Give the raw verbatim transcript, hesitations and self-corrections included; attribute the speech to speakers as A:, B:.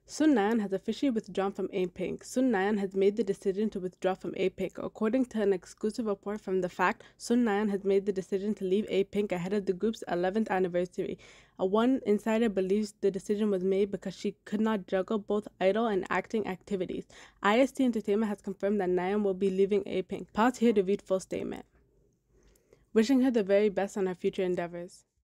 A: Sun Naeun has officially withdrawn from Apink. Sun Naeun has made the decision to withdraw from Apink. According to an exclusive report from The Fact, Sun Naeun has made the decision to leave Apink ahead of the group's eleventh anniversary. A one insider believes the decision was made because she could not juggle both idol and acting activities. I S T Entertainment has confirmed that Naeun will be leaving Apink. Pause here to read full statement. Wishing her the very best on her future endeavors.